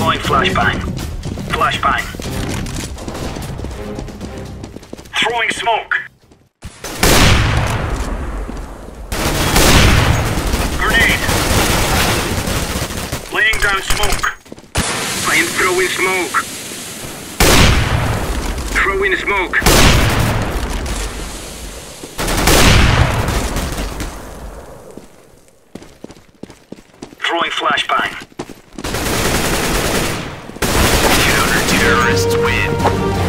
Deploying flashbang. Flashbang. Throwing smoke. Grenade. Laying down smoke. I am throwing smoke. Throwing smoke. Throwing flashbang. Counter-terrorists win.